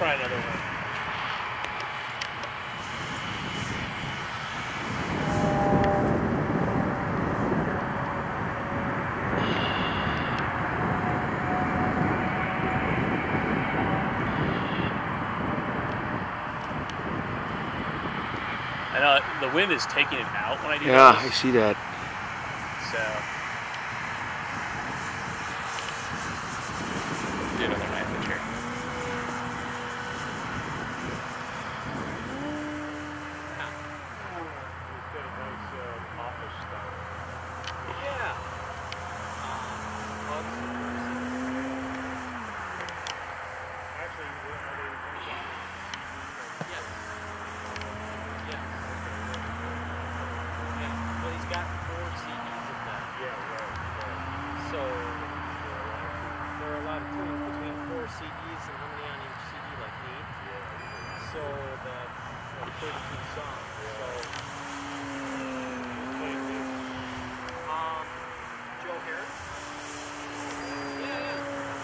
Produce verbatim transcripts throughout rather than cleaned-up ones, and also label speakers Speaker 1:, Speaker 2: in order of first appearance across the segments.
Speaker 1: try another one. I know the wind is taking it out when I do
Speaker 2: Yeah,
Speaker 1: this.
Speaker 2: I see that.
Speaker 1: So, do another knife inch here.
Speaker 3: Yeah.
Speaker 1: Actually, are they
Speaker 3: Yes. Yes. Yeah. Well, he's got four C Ds of that.
Speaker 1: Yeah, right.
Speaker 3: So there are a lot of tunes between four C Ds and how many on each C D, like me. So that's what, thirty-two songs. So um, Joe Harris. Yeah, yeah.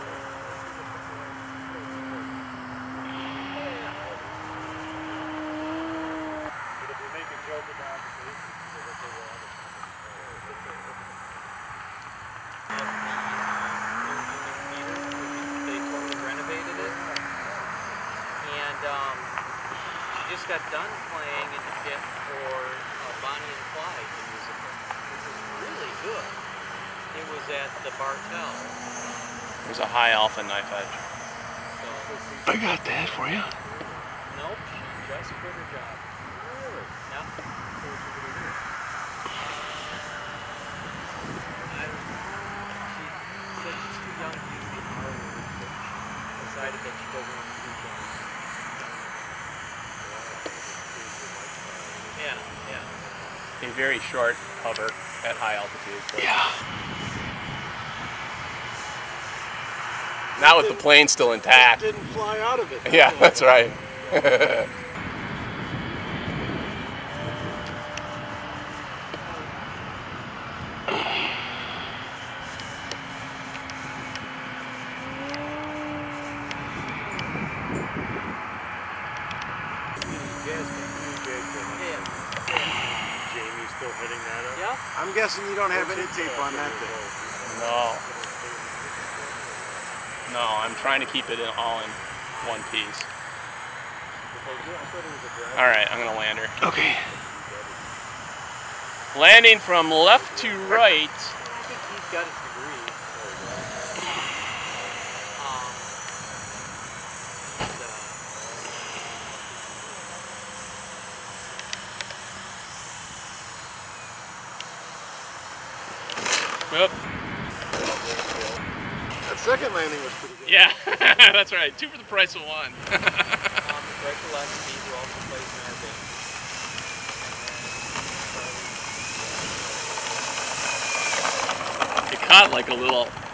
Speaker 1: But if we make a joke about the basis, so that they will
Speaker 3: They totally renovated it, and um, she just got done playing in the kit for uh, Bonnie and Clyde, the musical. This is really good. It was at the Bartel.
Speaker 1: There's a high alpha knife edge.
Speaker 3: So,
Speaker 2: I got that for you.
Speaker 3: nope, she just quit her job. Really? Yeah. I, she said she's too young to use the R word, but she decided that she doesn't want to do things. Yeah, yeah.
Speaker 1: A very short hover at high altitude. So
Speaker 2: Yeah.
Speaker 1: not with the plane still intact.
Speaker 4: Didn't fly out of it.
Speaker 1: Yeah, that's right.
Speaker 4: Jamie's still hitting that up?
Speaker 3: Yeah.
Speaker 4: I'm guessing you don't have any tape on that thing.
Speaker 1: No. No, I'm trying to keep it in, all in one piece. All right, I'm gonna land her.
Speaker 2: Okay.
Speaker 1: Landing from left to right.
Speaker 3: I think he's got his degree. Um, and, uh,
Speaker 1: Whoop.
Speaker 4: That second landing was pretty good.
Speaker 1: Yeah, that's right. Two for the price of one.
Speaker 3: um, right to left speed who also plays in our band.
Speaker 1: It caught like a little